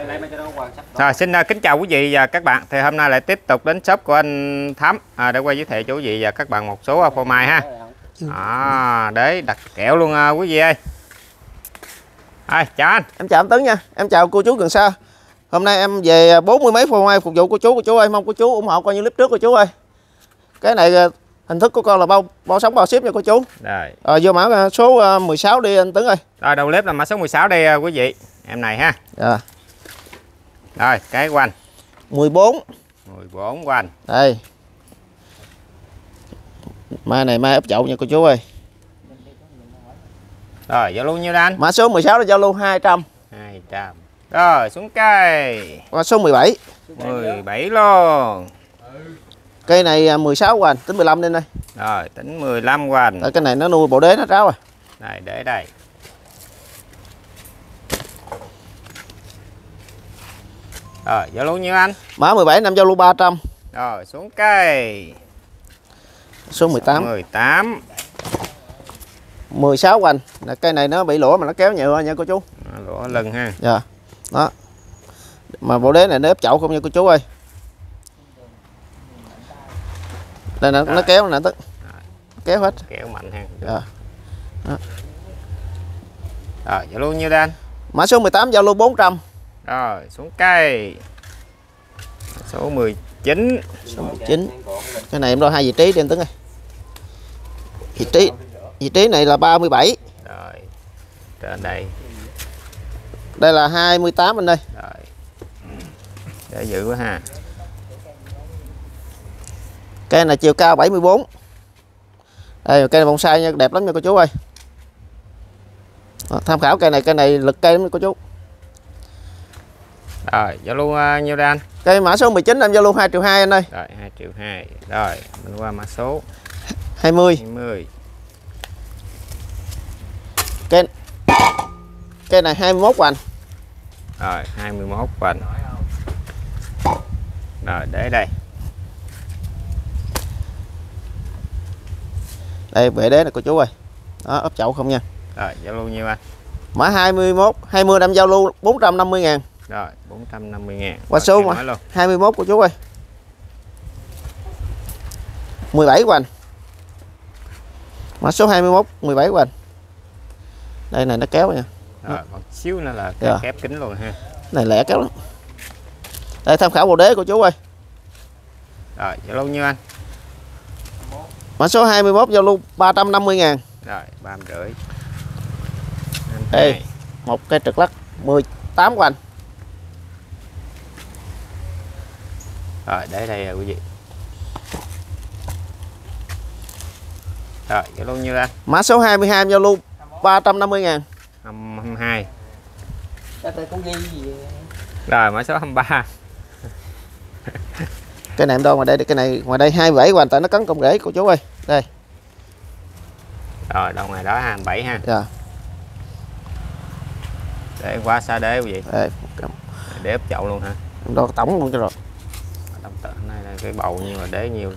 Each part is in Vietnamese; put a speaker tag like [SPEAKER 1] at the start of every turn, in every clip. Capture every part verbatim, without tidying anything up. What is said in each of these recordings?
[SPEAKER 1] Rồi, xin uh, kính chào quý vị và các bạn. Thì hôm nay lại tiếp tục đến shop của anh Thắm à, để quay giới thiệu cho quý vị và các bạn một số uh, phô mai ha. À, để đặt kẹo luôn uh, quý vị ơi. À, chào anh.
[SPEAKER 2] Em chào anh Tấn nha. Em chào cô chú gần xa. Hôm nay em về bốn mươi mấy phô mai phục vụ cô chú cô chú ơi, mong cô chú ủng hộ coi như clip trước cô chú ơi. Cái này hình thức của con là bao bao sống bao ship nha cô chú.
[SPEAKER 1] Rồi.
[SPEAKER 2] Rồi vô mã số mười sáu đi anh Tấn ơi.
[SPEAKER 1] Rồi đầu clip là mã số mười sáu đây quý vị. Em này ha.
[SPEAKER 2] Dạ.
[SPEAKER 1] Rồi, cái của anh.
[SPEAKER 2] mười bốn.
[SPEAKER 1] mười bốn của anh.
[SPEAKER 2] Đây. Mai này mai ấp chậu nha cô chú ơi.
[SPEAKER 1] Rồi, giao lưu nhiêu đó anh?
[SPEAKER 2] Mã số mười sáu là giao lưu hai trăm.
[SPEAKER 1] hai trăm. Rồi, xuống cây.
[SPEAKER 2] Mã số mười bảy.
[SPEAKER 1] mười bảy luôn.
[SPEAKER 2] Cây này mười sáu của anh, tính mười lăm lên đây.
[SPEAKER 1] Rồi, tính mười lăm của anh.
[SPEAKER 2] Rồi, cái này nó nuôi bộ đế nó ráo rồi.
[SPEAKER 1] Đây, để đây. Rồi, giao lưu nhiêu anh?
[SPEAKER 2] Mã mười bảy năm giao lưu ba trăm.
[SPEAKER 1] Rồi, xuống cây.
[SPEAKER 2] Số mười tám.
[SPEAKER 1] mười tám.
[SPEAKER 2] mười sáu của anh. Cây này nó bị lỗ mà nó kéo nhựa nha cô chú.
[SPEAKER 1] Lỗ lưng ha.
[SPEAKER 2] Dạ. Đó. Mà bộ đế này nó ép chậu không nha cô chú ơi. Đây nè, nó kéo nè tức. Kéo hết.
[SPEAKER 1] Kéo mạnh ha.
[SPEAKER 2] Dạ. Đó.
[SPEAKER 1] Rồi, giao lưu nhiêu đây anh?
[SPEAKER 2] Mã số mười tám giao lưu bốn trăm.
[SPEAKER 1] Rồi, xuống cây. Số mười chín.
[SPEAKER 2] Số mười chín. Cái này em đo hai vị trí đi anh Tuấn ơi. Vị trí vị trí này là ba mươi bảy.
[SPEAKER 1] Rồi. Trên đây.
[SPEAKER 2] Đây là hai mươi tám anh ơi.
[SPEAKER 1] Rồi. Để giữ quá ha.
[SPEAKER 2] Cây này chiều cao bảy mươi bốn. Đây cây này bonsai nha, đẹp lắm nha cô chú ơi. Đó, tham khảo cây này, cây này lực cây lắm nha cô chú.
[SPEAKER 1] Rồi, giao lưu uh, nhiêu đây anh?
[SPEAKER 2] Cây mã số mười chín em giao lưu hai triệu hai anh ơi.
[SPEAKER 1] Rồi, hai triệu hai. Rồi, mình qua mã số
[SPEAKER 2] hai mươi.
[SPEAKER 1] hai mươi.
[SPEAKER 2] Cây cây này hai mươi mốt của anh.
[SPEAKER 1] Rồi, hai mươi mốt của anh. Rồi, để đây.
[SPEAKER 2] Đây bệ đế này cô chú ơi. Đó, ấp chậu không nha.
[SPEAKER 1] Rồi, giao lưu nhiêu anh?
[SPEAKER 2] Mã hai mươi mốt, hai mươi em giao lưu bốn trăm năm mươi ngàn.
[SPEAKER 1] Rồi, bốn trăm năm mươi ngàn.
[SPEAKER 2] Qua số mà hai mươi mốt của chú ơi. mười bảy của anh. Mã số hai mươi mốt, mười bảy của anh. Đây này nó kéo nha.
[SPEAKER 1] Rồi, còn xíu nữa là
[SPEAKER 2] dạ.
[SPEAKER 1] Kép kính luôn ha.
[SPEAKER 2] Này lẻ kéo lắm. Đây tham khảo bộ đế của chú ơi.
[SPEAKER 1] Rồi, giao lưu nhiêu anh?
[SPEAKER 2] Mã số hai mươi mốt giao lưu ba trăm năm mươi ngàn.
[SPEAKER 1] Rồi, ba trăm rưỡi.
[SPEAKER 2] Đây, một cây trực lắc mười tám của anh.
[SPEAKER 1] Rồi, để đây rồi quý vị. Rồi, giao lưu nhiêu anh?
[SPEAKER 2] Mã số hai mươi hai giao lưu ba trăm năm mươi ngàn.
[SPEAKER 1] hai mươi hai. Rồi, mã số hai mươi ba.
[SPEAKER 2] Cái này em đo ngoài đây, cái này ngoài đây hai mươi bảy của anh, tại nó cấn công rễ cô chú ơi. Đây.
[SPEAKER 1] Rồi, đâu ngoài đó hai mươi bảy ha.
[SPEAKER 2] Dạ.
[SPEAKER 1] Để qua xa đế quý vị.
[SPEAKER 2] Đây.
[SPEAKER 1] Để ép chậu luôn hả?
[SPEAKER 2] Em đo tổng luôn cho rồi.
[SPEAKER 1] Tổng tợ này là cái bầu nhiêu là đế nhiêu.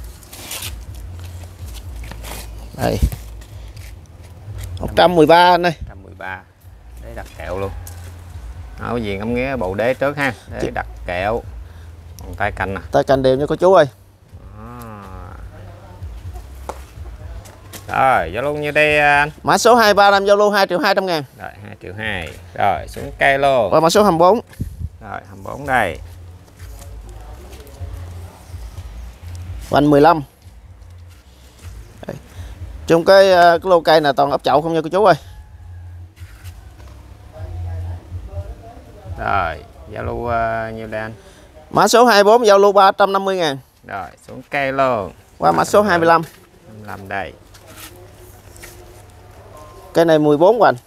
[SPEAKER 2] Đây. một trăm mười ba anh ơi.
[SPEAKER 1] một trăm mười ba. Để đặt kẹo luôn. Đó, cái gì ngắm nghía bầu đế trước ha. Để đặt kẹo. Còn tay canh nè.
[SPEAKER 2] Tay canh đều nha cô chú ơi.
[SPEAKER 1] Rồi, giao lưu như đây anh.
[SPEAKER 2] Mã số hai ba năm giao lưu hai triệu hai trăm ngàn.
[SPEAKER 1] Rồi, hai triệu hai. Rồi, xuống cây luôn.
[SPEAKER 2] Và mã số hai mươi bốn.
[SPEAKER 1] Rồi, hai mươi bốn đây.
[SPEAKER 2] Và anh mười lăm. Đây. Trong cái, cái lô cây này toàn ấp chậu không nha cô chú ơi.
[SPEAKER 1] Rồi, giao lưu uh, nhiêu đây anh?
[SPEAKER 2] Mã số hai mươi bốn giao lưu ba trăm năm mươi ngàn.
[SPEAKER 1] Rồi, xuống cây luôn.
[SPEAKER 2] Qua mã số hai mươi lăm.
[SPEAKER 1] hai mươi lăm đây.
[SPEAKER 2] Cây này mười bốn của anh.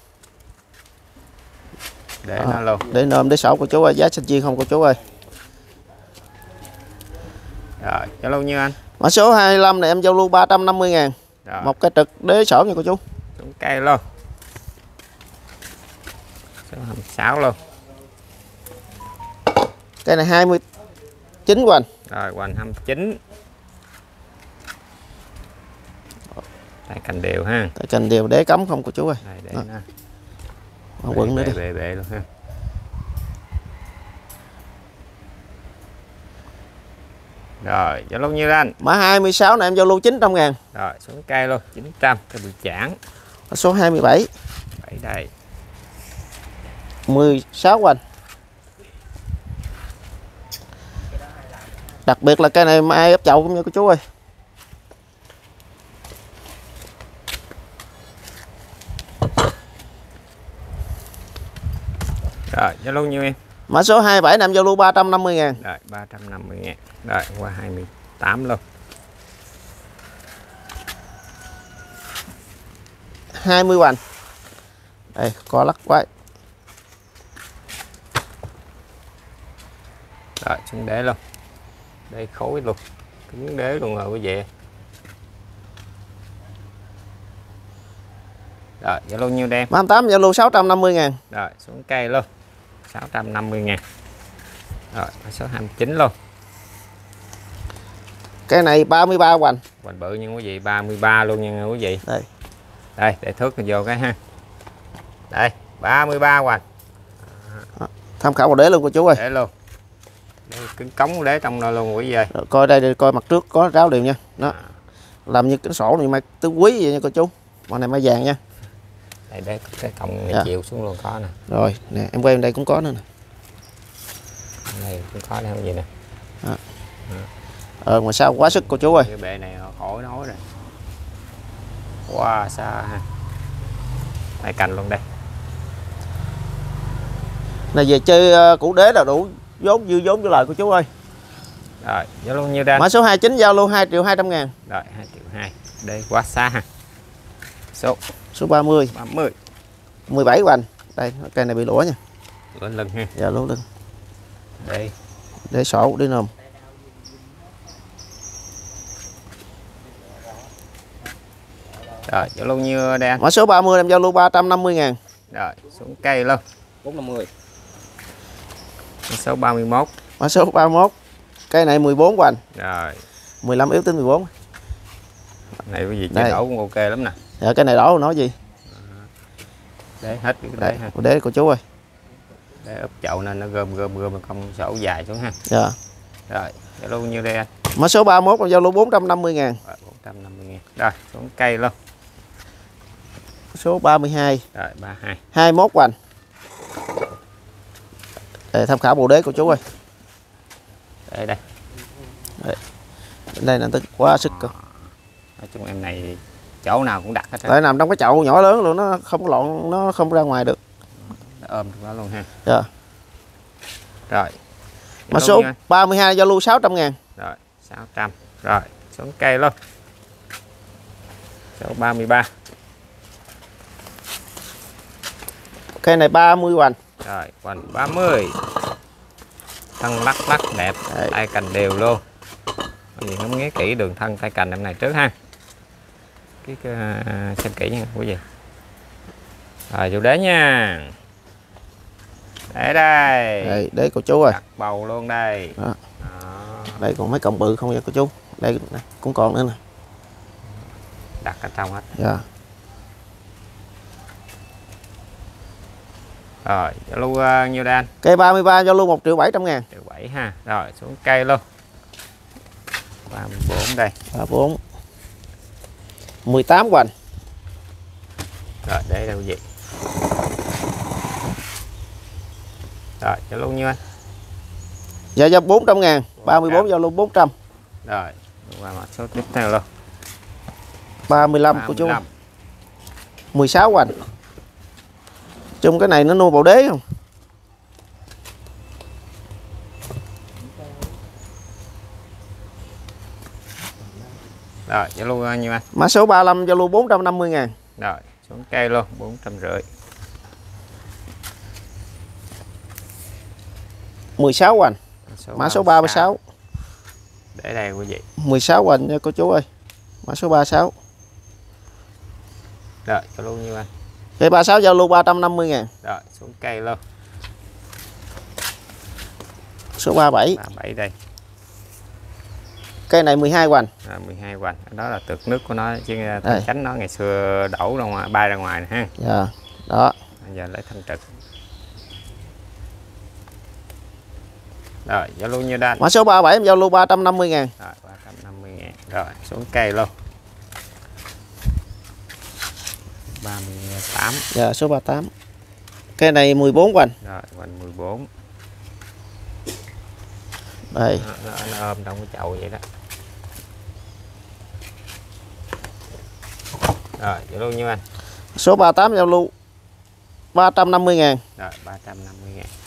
[SPEAKER 1] Để
[SPEAKER 2] à,
[SPEAKER 1] nó luôn.
[SPEAKER 2] Để nôm để sổ cô chú ơi, giá xanh chiên không cô chú ơi.
[SPEAKER 1] Rồi, giao lưu nhiêu anh?
[SPEAKER 2] Mã số hai mươi lăm này em giao lưu ba trăm năm mươi ngàn.
[SPEAKER 1] Rồi.
[SPEAKER 2] Một cái trực đế sổ nha cô chú.
[SPEAKER 1] Xuống cây luôn. Số hai mươi sáu luôn.
[SPEAKER 2] Cây này hai mươi chín của anh.
[SPEAKER 1] Rồi, hoành hai mươi chín. Tay cành đều ha.
[SPEAKER 2] Tay cành đều đế cắm không cô chú ơi.
[SPEAKER 1] Đây, để
[SPEAKER 2] đó.
[SPEAKER 1] Nó.
[SPEAKER 2] Quận nữa đi.
[SPEAKER 1] Bệ bệ luôn ha. Rồi, giao lưu nhiêu anh?
[SPEAKER 2] Mã hai mươi sáu này em giao lưu chín trăm ngàn.
[SPEAKER 1] Rồi, xuống cây luôn, chín trăm cái bị chản.
[SPEAKER 2] Mã số hai mươi bảy.
[SPEAKER 1] bảy đây.
[SPEAKER 2] mười sáu của anh. Đặc biệt là cây này mai ấp chậu cũng như cô chú ơi.
[SPEAKER 1] Rồi, giao lưu nhiêu em?
[SPEAKER 2] Mã số hai mươi bảy này em giao lưu ba trăm năm mươi ngàn.
[SPEAKER 1] Rồi, ba trăm năm mươi ngàn. Rồi, qua hai mươi tám luôn.
[SPEAKER 2] hai mươi hoành. Đây, có lắc quay.
[SPEAKER 1] Rồi, xuống đế luôn. Đây khối luôn. Cứng đế luôn rồi quý vị. Rồi, giao lưu nhiêu đem?
[SPEAKER 2] Mã hai mươi tám giao lưu sáu trăm năm mươi ngàn.
[SPEAKER 1] Rồi, xuống cây luôn. sáu trăm năm mươi ngàn. Rồi, mã số hai mươi chín luôn.
[SPEAKER 2] Cái này ba mươi ba hoành.
[SPEAKER 1] Hoành bự nha quý vị, ba mươi ba luôn nha quý vị.
[SPEAKER 2] Đây.
[SPEAKER 1] Đây, để thước vô cái ha. Đây, ba mươi ba hoành.
[SPEAKER 2] Tham khảo vào đế luôn cô chú ơi.
[SPEAKER 1] Để luôn. Đây, cứng cống đế trong đó luôn quý vị ơi.
[SPEAKER 2] Rồi, coi đây, đây coi mặt trước có ráo đều nha. Đó.
[SPEAKER 1] À.
[SPEAKER 2] Làm như cái sổ này mai tứ quý vậy nha cô chú. Món này mai vàng nha.
[SPEAKER 1] Đây để cái còng
[SPEAKER 2] Dạ.
[SPEAKER 1] chiều xuống luôn có nè.
[SPEAKER 2] Rồi, nè em quay bên đây cũng có nữa nè.
[SPEAKER 1] Đây cũng có đây không gì nè.
[SPEAKER 2] À. Ờ ngoài sau quá sức cô chú ơi.
[SPEAKER 1] Cái bệ này khỏi nói rồi. Wow, xa ha. Đây cành luôn đây.
[SPEAKER 2] Này về chơi uh, củ đế là đủ vốn dư vốn vô lời cô chú ơi.
[SPEAKER 1] Rồi, giao lưu nhiêu đây?
[SPEAKER 2] Mã số hai mươi chín giao lưu hai triệu hai trăm ngàn.
[SPEAKER 1] Rồi, hai triệu hai. Đây quá xa ha. Số
[SPEAKER 2] Số ba mươi.
[SPEAKER 1] ba mươi.
[SPEAKER 2] mười bảy hoành. Đây, cây này bị lũa nha.
[SPEAKER 1] Lên lưng ha.
[SPEAKER 2] Dạ lũa lưng.
[SPEAKER 1] Đây.
[SPEAKER 2] Để sổ đi nôm.
[SPEAKER 1] Rồi, giao lưu nhiêu đây anh?
[SPEAKER 2] Mã số ba mươi em giao lưu ba trăm năm mươi ngàn.
[SPEAKER 1] Rồi, xuống cây luôn.
[SPEAKER 3] bốn trăm năm mươi.
[SPEAKER 1] Mã số ba mươi mốt.
[SPEAKER 2] Mã số ba mươi mốt. Cây này mười bốn hoành.
[SPEAKER 1] Rồi,
[SPEAKER 2] mười lăm yếu tính mười bốn.
[SPEAKER 1] này quý vị
[SPEAKER 2] Đây.
[SPEAKER 1] chế đổ cũng ok lắm nè.
[SPEAKER 2] Dạ cái này đổ nói gì?
[SPEAKER 1] Để hết cái
[SPEAKER 2] Đây,
[SPEAKER 1] đế ha.
[SPEAKER 2] đế cô chú ơi.
[SPEAKER 1] Để úp chậu nên nó gom gom gom không sổ dài xuống ha.
[SPEAKER 2] Dạ.
[SPEAKER 1] Rồi, giao lưu nhiêu đây anh?
[SPEAKER 2] Mã số ba mươi mốt em giao lưu bốn trăm năm mươi ngàn.
[SPEAKER 1] Rồi, bốn trăm năm mươi ngàn. Rồi, xuống cây luôn.
[SPEAKER 2] Số ba mươi hai.
[SPEAKER 1] Rồi, ba mươi hai.
[SPEAKER 2] hai mươi mốt hoành. Để tham khảo bộ đế cô chú ơi.
[SPEAKER 1] Đây đây.
[SPEAKER 2] Đây, đây là tức quá sức cơ.
[SPEAKER 1] Nói chung em này chỗ nào cũng đặt hết á.
[SPEAKER 2] Tại nằm trong cái chậu nhỏ lớn luôn, nó không có lộn, nó không ra ngoài được.
[SPEAKER 1] Nó ôm trong đó luôn ha.
[SPEAKER 2] Dạ.
[SPEAKER 1] Rồi.
[SPEAKER 2] Mã
[SPEAKER 1] Giao
[SPEAKER 2] số
[SPEAKER 1] lưu nhiêu anh?
[SPEAKER 2] ba mươi hai giao lưu sáu trăm ngàn.
[SPEAKER 1] Rồi, sáu trăm. Rồi, xuống cây luôn. Số ba mươi ba.
[SPEAKER 2] Cây này ba mươi hoành.
[SPEAKER 1] Rồi, còn ba mươi. Thân lắc lắc đẹp,
[SPEAKER 2] Đây.
[SPEAKER 1] tay cành đều luôn. Mình không nghe kỹ đường thân tay cành em này trước ha. Cái, cái uh, xem kỹ nha quý vị. Rồi vô đế nha. Để đây.
[SPEAKER 2] Đây, đế cô chú ơi.
[SPEAKER 1] Đặt bầu luôn đây.
[SPEAKER 2] Đó.
[SPEAKER 1] Đó.
[SPEAKER 2] Đây còn mấy cọng bự không vậy cô chú. Đây này, cũng còn nữa nè.
[SPEAKER 1] Đặt ở trong hết.
[SPEAKER 2] Dạ.
[SPEAKER 1] Rồi, giao lưu uh, nhiêu đây anh?
[SPEAKER 2] Cây ba mươi ba giao lưu một triệu bảy trăm ngàn.
[SPEAKER 1] Triệu bảy ha. Rồi, xuống cây luôn. ba mươi bốn đây.
[SPEAKER 2] ba mươi bốn. mười tám hoành.
[SPEAKER 1] Rồi, để đâu gì. Rồi, giao lưu nhiêu anh?
[SPEAKER 2] Dạ giao bốn trăm ngàn. ba mươi bốn giao lưu bốn trăm.
[SPEAKER 1] Rồi, qua mặt số tiếp theo luôn.
[SPEAKER 2] ba mươi lăm của chú.
[SPEAKER 1] ba mươi lăm.
[SPEAKER 2] mười sáu hoành. Chung cái này nó nuôi bầu đế không?
[SPEAKER 1] Rồi, giao lưu nhiêu anh?
[SPEAKER 2] Mã số ba mươi lăm giao lưu bốn trăm năm mươi ngàn.
[SPEAKER 1] Rồi, xuống cây luôn, bốn trăm rưỡi.
[SPEAKER 2] mười sáu hoành. Mã số ba mươi sáu.
[SPEAKER 1] Để đây quý vị.
[SPEAKER 2] mười sáu hoành nha cô chú ơi. Mã số ba mươi sáu.
[SPEAKER 1] Rồi, giao lưu nhiêu anh?
[SPEAKER 2] Cây ba mươi sáu giao lưu ba trăm năm mươi ngàn.
[SPEAKER 1] Rồi, xuống cây luôn.
[SPEAKER 2] Số ba mươi bảy.
[SPEAKER 1] ba mươi bảy đây.
[SPEAKER 2] Cây này mười hai hoành.
[SPEAKER 1] À, mười hai hoành. Đó là tược nước của nó chứ
[SPEAKER 2] Đây.
[SPEAKER 1] thân chánh nó ngày xưa đổ ra ngoài, bay ra ngoài nè ha.
[SPEAKER 2] Dạ. Đó.
[SPEAKER 1] Bây giờ lấy thân trực. Rồi giao lưu nhiêu đây?
[SPEAKER 2] Mã số ba mươi bảy em giao lưu ba trăm năm mươi ngàn.
[SPEAKER 1] Rồi ba trăm năm mươi ngàn. Rồi xuống cây luôn. ba mươi tám.
[SPEAKER 2] Dạ số ba mươi tám. Cái này mười bốn của anh.
[SPEAKER 1] Rồi quanh mười bốn.
[SPEAKER 2] Đây.
[SPEAKER 1] Nó, nó, nó ôm trong cái chậu vậy đó. Rồi giao lưu nhiêu anh?
[SPEAKER 2] Số ba mươi tám giao lưu ba trăm năm mươi ngàn.
[SPEAKER 1] Rồi ba trăm năm mươi ngàn.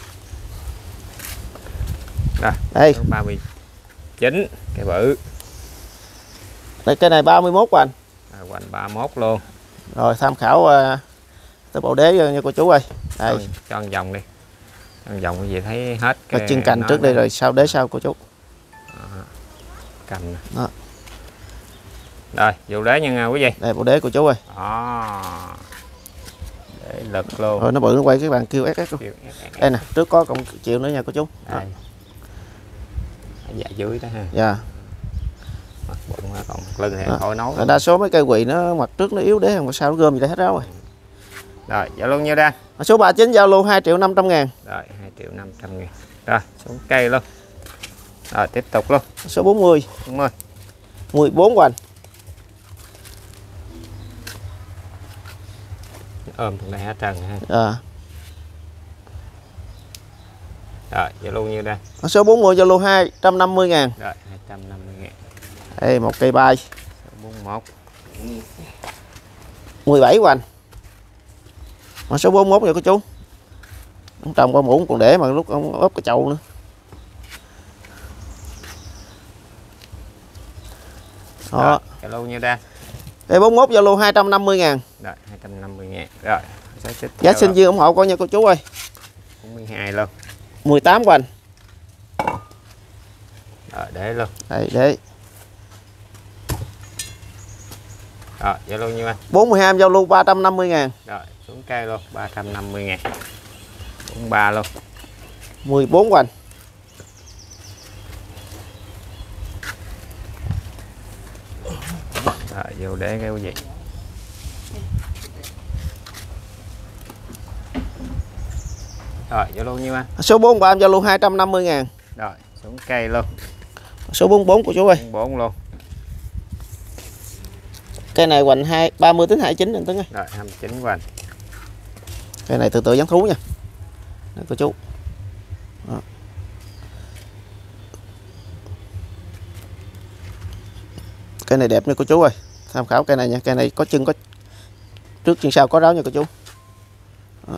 [SPEAKER 1] Rồi
[SPEAKER 2] đây
[SPEAKER 1] ba mươi chín cái bự.
[SPEAKER 2] Đây cái này ba mươi mốt của anh.
[SPEAKER 1] Rồi quanh ba mươi mốt luôn.
[SPEAKER 2] Rồi tham khảo uh, tới bộ đế nha cô chú ơi. Đây
[SPEAKER 1] cho, cho một vòng đi, cho một vòng cái gì thấy hết
[SPEAKER 2] cái chân cành trước đây rồi sau đế sau cô chú.
[SPEAKER 1] Đó. Cành
[SPEAKER 2] đó.
[SPEAKER 1] Rồi vô đế nha quý vị.
[SPEAKER 2] Đây bộ đế cô chú ơi.
[SPEAKER 1] Đó. Để lực luôn.
[SPEAKER 2] Rồi nó bự nó quay cái bàn kêu ép ép luôn. Đây nè, trước có cộng chịu nữa nha cô chú.
[SPEAKER 1] Đây. Dạ dưới đó ha.
[SPEAKER 2] Dạ.
[SPEAKER 1] Mặt bụng còn lưng thì khỏi nói.
[SPEAKER 2] Đa số mấy cây quỳ nó mặt trước nó yếu đế không sao nó gom gì đây hết đó rồi.
[SPEAKER 1] Rồi giao lưu nhiêu đây?
[SPEAKER 2] Số ba mươi chín giao lưu hai triệu năm trăm ngàn.
[SPEAKER 1] Rồi hai triệu năm trăm ngàn. Rồi xuống cây luôn. Rồi tiếp tục luôn.
[SPEAKER 2] Số bốn mươi.
[SPEAKER 1] bốn mươi.
[SPEAKER 2] mười bốn của anh.
[SPEAKER 1] Ôm thằng này hết trần ha.
[SPEAKER 2] À.
[SPEAKER 1] Rồi giao lưu nhiêu đây?
[SPEAKER 2] Số bốn mươi giao lưu hai trăm năm mươi ngàn.
[SPEAKER 1] Rồi hai trăm năm mươi ngàn.
[SPEAKER 2] Đây một cây bay.
[SPEAKER 1] Số bốn mươi mốt.
[SPEAKER 2] mười bảy của anh. Mà số bốn mươi mốt nha cô chú. Ông trồng qua muỗng còn để mà lúc ông ốp cái chậu nữa. Đó.
[SPEAKER 1] Giao lưu nhiêu đây?
[SPEAKER 2] Cây bốn mươi mốt giao lưu hai trăm năm mươi ngàn.
[SPEAKER 1] Rồi hai trăm năm mươi ngàn. Rồi
[SPEAKER 2] giá sinh viên ủng hộ coi nha cô chú ơi.
[SPEAKER 1] bốn mươi hai luôn.
[SPEAKER 2] mười tám của anh.
[SPEAKER 1] Rồi để luôn.
[SPEAKER 2] Đây để.
[SPEAKER 1] Rồi giao lưu nhiêu anh?
[SPEAKER 2] bốn mươi hai giao lưu ba trăm năm mươi ngàn.
[SPEAKER 1] Rồi xuống cây luôn ba trăm năm mươi ngàn. bốn mươi ba luôn.
[SPEAKER 2] mười bốn của anh.
[SPEAKER 1] Rồi vô để cái gì? Rồi giao lưu nhiêu anh?
[SPEAKER 2] Số bốn mươi ba giao lưu hai trăm năm mươi ngàn.
[SPEAKER 1] Rồi xuống cây luôn.
[SPEAKER 2] Số bốn mươi bốn của chú ơi.
[SPEAKER 1] bốn mươi bốn luôn.
[SPEAKER 2] Cây này hoành hai ba mươi đến hai mươi chín anh Tuấn ơi.
[SPEAKER 1] Rồi hai mươi chín hoành.
[SPEAKER 2] Cây này từ từ dán thú nha. Đây cô chú. Đó. Cây này đẹp nha cô chú ơi. Tham khảo cây này nha, cây này có chân có trước chân sau có ráo nha cô chú. Đó.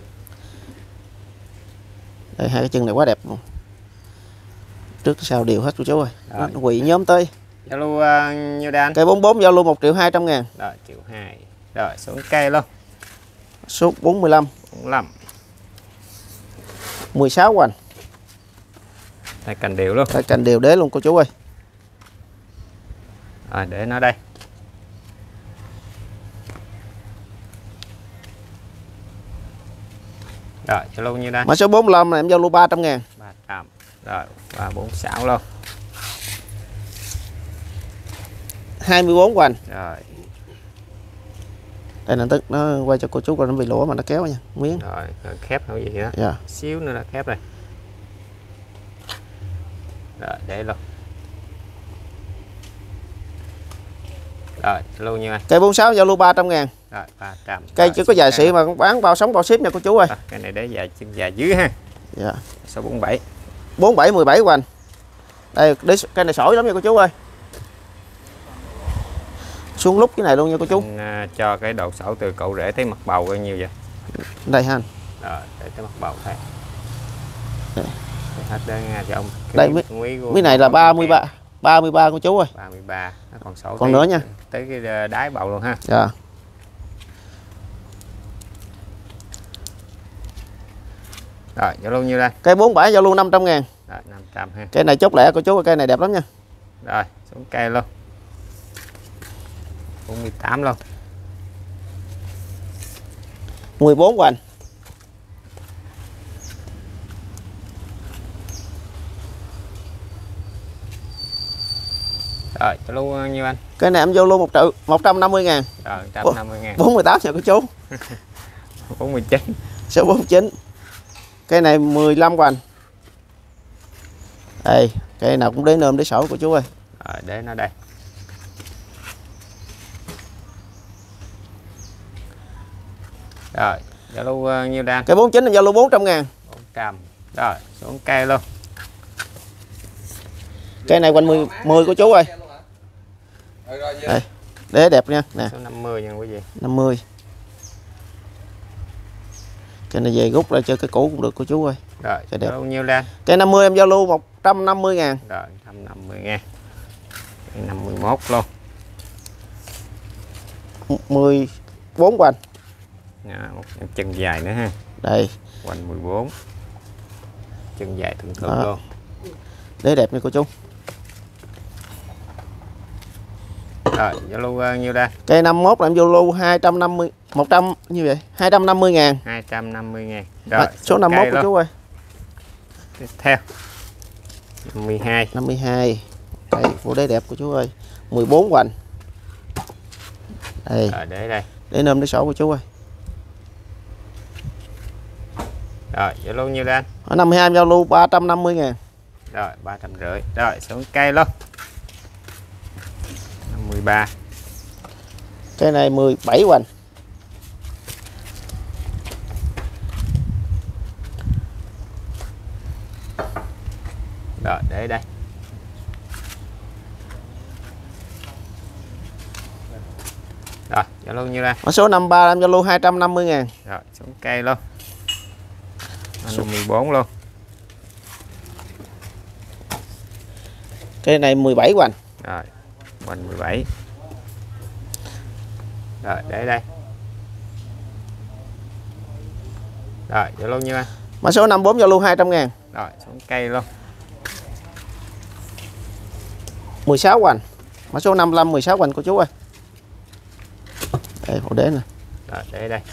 [SPEAKER 2] Đây hai cái chân này quá đẹp luôn. Trước sau đều hết cô chú ơi. Đó, nó quỳ nhóm tới.
[SPEAKER 1] Giao lưu uh, nhiêu đan?
[SPEAKER 2] Cây bốn mươi bốn giao lưu một triệu hai trăm ngàn.
[SPEAKER 1] Rồi triệu hai. Rồi xuống cây luôn.
[SPEAKER 2] Số bốn mươi lăm.
[SPEAKER 1] bốn mươi lăm.
[SPEAKER 2] mười sáu của anh.
[SPEAKER 1] Đây cành đều luôn.
[SPEAKER 2] Đây cành đều đế luôn cô chú ơi.
[SPEAKER 1] Rồi để nó đây. Rồi giao lưu nhiêu đây?
[SPEAKER 2] Mã số bốn mươi lăm này em giao lưu ba trăm ngàn.
[SPEAKER 1] ba trăm. Rồi ba bốn sáu luôn.
[SPEAKER 2] hai mươi bốn của anh.
[SPEAKER 1] Rồi.
[SPEAKER 2] Đây là tức nó quay cho cô chú coi nó bị lỗ mà nó kéo nha, miếng.
[SPEAKER 1] Rồi khép nó gì đó.
[SPEAKER 2] Dạ.
[SPEAKER 1] Xíu nữa là khép rồi. Rồi để luôn. Rồi lưu nhiêu anh?
[SPEAKER 2] Cây bốn mươi sáu giao lưu ba trăm ngàn.
[SPEAKER 1] Rồi ba trăm.
[SPEAKER 2] Cây chưa có dài xị mà bán bao sống bao ship nha cô chú ơi.
[SPEAKER 1] À, cái này để dài chân dài dưới ha.
[SPEAKER 2] Dạ.
[SPEAKER 1] Số bốn mươi bảy.
[SPEAKER 2] bốn mươi bảy mười bảy của anh. Đây để cây này sỏi lắm nha cô chú ơi. Xuống lúc cái này luôn nha cô chú.
[SPEAKER 1] Anh, uh, cho cái độ sổ từ cậu rễ tới mặt bầu bao nhiêu vậy?
[SPEAKER 2] Đây ha anh.
[SPEAKER 1] Rồi để tới mặt bầu thôi. Đây. Hết đó nha cho ông.
[SPEAKER 2] Đây mấy này là ba mươi ba ba mươi ba cô chú ơi.
[SPEAKER 1] ba mươi ba nó còn sổ.
[SPEAKER 2] Còn nữa nha.
[SPEAKER 1] Tới cái đáy bầu luôn ha.
[SPEAKER 2] Dạ.
[SPEAKER 1] Rồi giao lưu nhiêu đây?
[SPEAKER 2] Cây bốn mươi bảy giao lưu năm trăm ngàn.
[SPEAKER 1] Rồi năm trăm ha.
[SPEAKER 2] Cây này chốt lẻ cô chú ơi, cây này đẹp lắm nha.
[SPEAKER 1] Rồi xuống cây luôn. bốn mươi tám luôn.
[SPEAKER 2] mười bốn của anh.
[SPEAKER 1] Rồi giao lưu nhiêu anh?
[SPEAKER 2] Cây này em giao lưu một triệu một trăm năm mươi ngàn.
[SPEAKER 1] Rồi một trăm năm mươi ngàn.
[SPEAKER 2] bốn mươi tám nha cô chú.
[SPEAKER 1] bốn mươi chín.
[SPEAKER 2] Số bốn mươi chín. Cây này mười lăm của anh. Đây, cây nào cũng đế nơm đế sổ của chú ơi.
[SPEAKER 1] Rồi để nó đây. Rồi, Zalo uh, nhiêu đang?
[SPEAKER 2] Cây bốn chín em Zalo bốn trăm ngàn.
[SPEAKER 1] bốn trăm. Rồi, xuống cây luôn.
[SPEAKER 2] Cây này quanh mười, mười của chú ơi. Đây, đế đẹp nha, nè.
[SPEAKER 1] Số năm mươi nha quý vị.
[SPEAKER 2] năm mươi. Cây này về rút ra chơi cái cũ cũng được của chú ơi.
[SPEAKER 1] Rồi,
[SPEAKER 2] cây đẹp.
[SPEAKER 1] Zalo nhiêu đang?
[SPEAKER 2] Cây năm mươi em Zalo một trăm năm mươi ngàn.
[SPEAKER 1] Rồi, một trăm năm mươi ngàn. Cây năm mươi mốt luôn.
[SPEAKER 2] mười bốn quanh.
[SPEAKER 1] À, một chân dài nữa ha.
[SPEAKER 2] Đây.
[SPEAKER 1] Quanh mười bốn. Chân dài thường thường
[SPEAKER 2] Đó.
[SPEAKER 1] luôn.
[SPEAKER 2] Đế đẹp nha cô chú.
[SPEAKER 1] Rồi, Zalo uh, nhiêu đây?
[SPEAKER 2] Cây năm mốt là em Zalo hai trăm năm mươi, một trăm như vậy, hai trăm năm mươi ngàn.
[SPEAKER 1] hai trăm năm mươi ngàn. Rồi,
[SPEAKER 2] À, số năm mốt của
[SPEAKER 1] luôn.
[SPEAKER 2] chú ơi.
[SPEAKER 1] Tiếp theo. năm mươi hai.
[SPEAKER 2] năm mươi hai. Đây, bộ đế đẹp của chú ơi. mười bốn hoành. Đây.
[SPEAKER 1] Rồi, để đây.
[SPEAKER 2] Để nôm đế sổ của chú ơi.
[SPEAKER 1] Rồi, Zalo nhiêu đây?
[SPEAKER 2] Ở năm mươi hai em Zalo ba trăm năm mươi ngàn.
[SPEAKER 1] Rồi, ba trăm rưỡi. Rồi, xuống cây luôn. năm mươi ba.
[SPEAKER 2] Cây này mười bảy hoành.
[SPEAKER 1] Rồi, để đây. Rồi, Zalo nhiêu đây?
[SPEAKER 2] Ở số năm mươi ba em Zalo hai trăm năm mươi ngàn.
[SPEAKER 1] Rồi, xuống cây luôn. năm mươi bốn luôn.
[SPEAKER 2] Cây này mười bảy hoành.
[SPEAKER 1] Rồi, hoành mười bảy. Rồi, để đây. Rồi, Zalo nhiêu anh?
[SPEAKER 2] Mã số năm mươi bốn Zalo hai trăm ngàn.
[SPEAKER 1] Rồi, xuống cây luôn.
[SPEAKER 2] mười sáu hoành. Mã số năm mươi lăm mười sáu hoành của chú ơi. Đây bộ đế nè.
[SPEAKER 1] Rồi, để đây.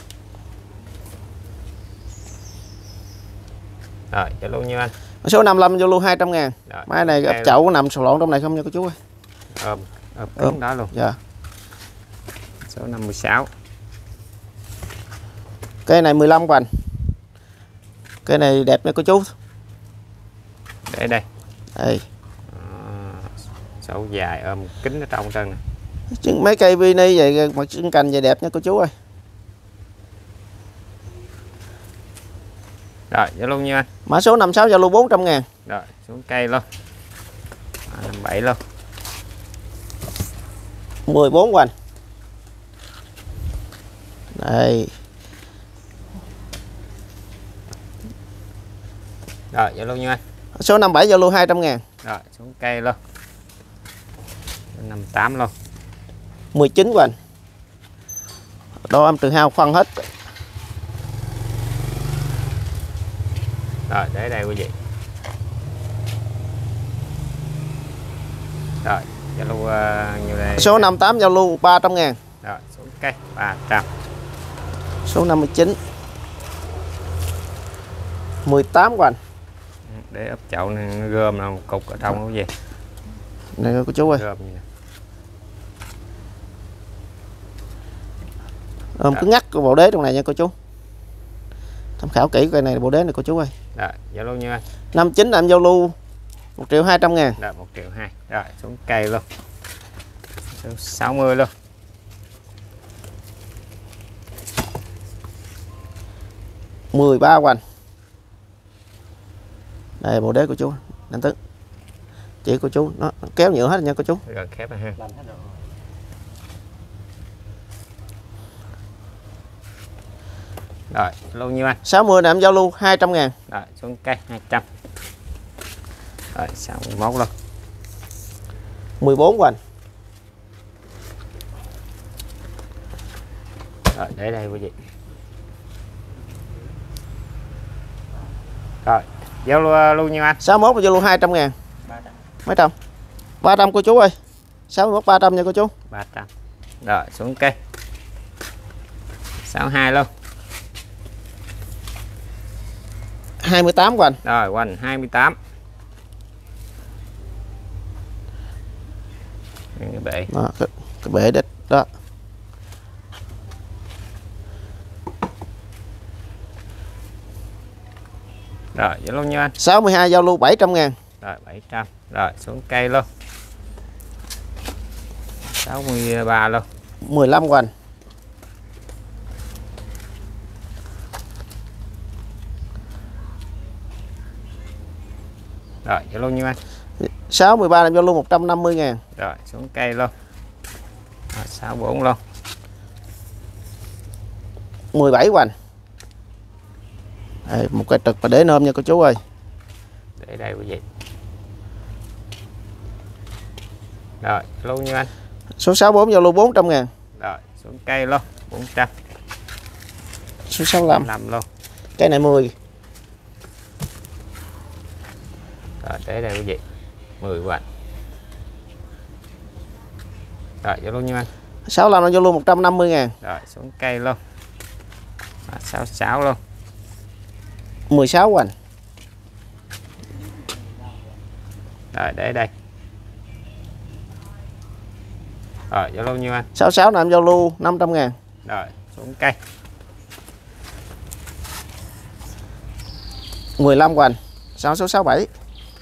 [SPEAKER 1] Rồi, Zalo nhiêu anh?
[SPEAKER 2] Mã số năm mươi lăm Zalo hai trăm ngàn.
[SPEAKER 1] Rồi,
[SPEAKER 2] Máy này ấp chậu có nằm sò lộn trong này không nha cô chú ơi.
[SPEAKER 1] ôm, ôm cứng đó luôn.
[SPEAKER 2] Dạ.
[SPEAKER 1] Số năm mươi sáu.
[SPEAKER 2] Cây này mười lăm hoành. Cây này đẹp nha cô chú.
[SPEAKER 1] Để đây.
[SPEAKER 2] Đây.
[SPEAKER 1] À, sâu dài ôm kính ở trong trơn nè.
[SPEAKER 2] Chứ mấy cây vini vậy mặt chân cành vậy đẹp nha cô chú ơi.
[SPEAKER 1] Rồi, Zalo nhiêu anh?
[SPEAKER 2] Mã số năm mươi sáu Zalo bốn trăm ngàn.
[SPEAKER 1] Rồi, xuống cây luôn. À, năm mươi bảy luôn.
[SPEAKER 2] mười bốn hoành. Đây.
[SPEAKER 1] Rồi, Zalo nhiêu anh?
[SPEAKER 2] Số năm mươi bảy Zalo hai trăm ngàn.
[SPEAKER 1] Rồi, xuống cây luôn. năm mươi tám luôn.
[SPEAKER 2] mười chín hoành. Đo âm từ hao khoan hết.
[SPEAKER 1] Rồi, để đây quý vị. Rồi, Zalo uh, nhiêu đây?
[SPEAKER 2] Số năm mươi tám Zalo ba trăm ngàn.
[SPEAKER 1] Rồi, xuống cây ba trăm.
[SPEAKER 2] Số năm mươi chín. mười tám hoành.
[SPEAKER 1] Để ấp chậu này nó gom là một cục ở trong cái gì.
[SPEAKER 2] Này cô chú ơi.
[SPEAKER 1] Gom như
[SPEAKER 2] Ôm cứ ngắt cái bộ đế trong này nha cô chú. Tham khảo kỹ cây này bộ đế này cô chú ơi.
[SPEAKER 1] Rồi, Zalo nhiêu anh?
[SPEAKER 2] năm mươi chín em Zalo một triệu hai trăm ngàn.
[SPEAKER 1] Rồi, một triệu hai. Rồi, xuống cây luôn. Số sáu mươi luôn.
[SPEAKER 2] mười ba hoành. Đây bộ đế của chú anh Tứ. Chỉ của chú nó kéo nhựa hết nha cô chú.
[SPEAKER 1] Rồi, khép rồi ha. Rồi, lâu nhiêu anh?
[SPEAKER 2] sáu mươi em Zalo hai trăm ngàn.
[SPEAKER 1] Rồi, xuống cây hai trăm. Rồi, sáu mươi mốt luôn.
[SPEAKER 2] mười bốn hoành.
[SPEAKER 1] Rồi, để đây quý vị. Rồi, Zalo luôn nhiêu anh?
[SPEAKER 2] sáu mươi mốt Zalo hai trăm ngàn. Mấy trăm? ba trăm cô chú ơi. sáu mươi mốt ba trăm nha cô chú.
[SPEAKER 1] ba trăm. Rồi, xuống cây. sáu mươi hai luôn.
[SPEAKER 2] hai mươi tám hoành.
[SPEAKER 1] Rồi, hoành hai mươi tám. Cái bệ.
[SPEAKER 2] Đó, cái, cái bể đất đó.
[SPEAKER 1] Rồi, Zalo nhiêu anh?
[SPEAKER 2] sáu mươi hai Zalo bảy trăm ngàn.
[SPEAKER 1] Rồi bảy trăm. Rồi xuống cây luôn. sáu mươi ba luôn.
[SPEAKER 2] mười lăm của anh.
[SPEAKER 1] Rồi cho luôn như anh.
[SPEAKER 2] sáu mươi ba em cho luôn một trăm năm mươi ngàn.
[SPEAKER 1] Rồi xuống cây luôn. Rồi, sáu mươi bốn luôn.
[SPEAKER 2] mười bảy của anh. Đây, một cái trực và để nôm nha cô chú ơi.
[SPEAKER 1] Để đây quý vị. Rồi luôn như anh.
[SPEAKER 2] Số sáu mươi bốn giao lưu bốn trăm ngàn.
[SPEAKER 1] Rồi xuống cây luôn bốn trăm.
[SPEAKER 2] Số sáu mươi lăm
[SPEAKER 1] năm luôn.
[SPEAKER 2] cái này mười.
[SPEAKER 1] Rồi để đây quý vị. mười của anh. Rồi giao luôn như anh.
[SPEAKER 2] sáu mươi lăm giao lưu một trăm năm mươi ngàn.
[SPEAKER 1] Rồi xuống cây luôn. Rồi, sáu mươi sáu luôn.
[SPEAKER 2] mười sáu của anh.
[SPEAKER 1] Rồi để đây. Rồi giao lưu như anh.
[SPEAKER 2] sáu mươi sáu là em giao lưu năm trăm ngàn.
[SPEAKER 1] Rồi xuống cây.
[SPEAKER 2] mười lăm của anh. sáu số sáu mươi bảy.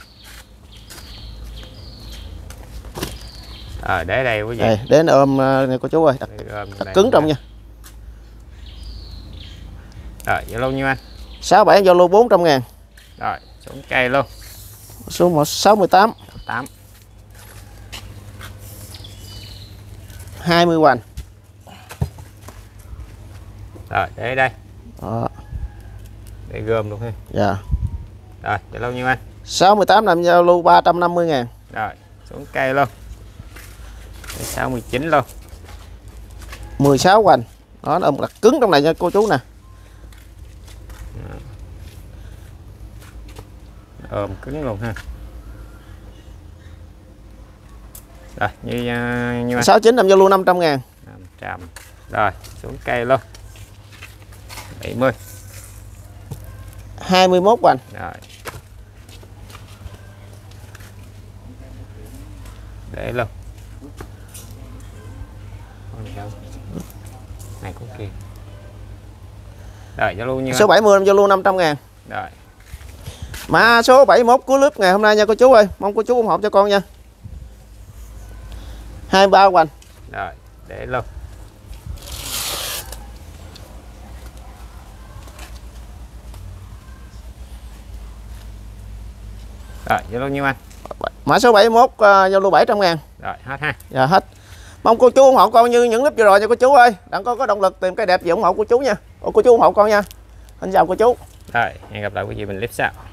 [SPEAKER 1] Rồi để đây quý vị.
[SPEAKER 2] Đây, đến ôm này cô chú ơi, đặt, đặt cứng trong nha.
[SPEAKER 1] Rồi giao lưu như anh.
[SPEAKER 2] sáu mươi bảy giao lưu bốn trăm ngàn.
[SPEAKER 1] Rồi xuống cây luôn.
[SPEAKER 2] Số sáu mươi tám.
[SPEAKER 1] tám.
[SPEAKER 2] hai mươi của anh.
[SPEAKER 1] Rồi để đây.
[SPEAKER 2] Đó.
[SPEAKER 1] Để gom luôn ha.
[SPEAKER 2] Dạ.
[SPEAKER 1] Rồi giao lưu như anh.
[SPEAKER 2] sáu mươi tám năm giao lưu ba trăm năm mươi ngàn.
[SPEAKER 1] Rồi xuống cây luôn. Để sáu mươi chín luôn.
[SPEAKER 2] mười sáu của anh. Đó, nó ôm đặt cứng trong này nha cô chú nè.
[SPEAKER 1] Ôm cứng luôn ha. Rồi như như
[SPEAKER 2] sáu mươi chín năm giao lưu năm trăm ngàn.
[SPEAKER 1] năm trăm. Rồi xuống cây luôn. bảy mươi.
[SPEAKER 2] hai mươi mốt của anh.
[SPEAKER 1] Rồi. Để luôn. Này có kia. Rồi giao lưu như
[SPEAKER 2] Số bảy mươi em giao lưu năm trăm ngàn.
[SPEAKER 1] rồi.
[SPEAKER 2] Mã số bảy mươi mốt cuối lớp ngày hôm nay nha cô chú ơi. Mong cô chú ủng hộ cho con nha. hai mươi ba của anh.
[SPEAKER 1] Rồi để luôn. Rồi giao lưu như anh.
[SPEAKER 2] Mã số bảy mươi mốt uh, giao lưu bảy trăm ngàn.
[SPEAKER 1] Rồi hết ha.
[SPEAKER 2] Dạ hết. Mong cô chú ủng hộ con như những clip vừa rồi nha cô chú ơi. Đặng con có động lực tìm cây đẹp về ủng hộ cô chú nha. Ô, cô chú ủng hộ con nha. Xin chào cô chú.
[SPEAKER 1] Rồi hẹn gặp lại quý vị mình clip sau.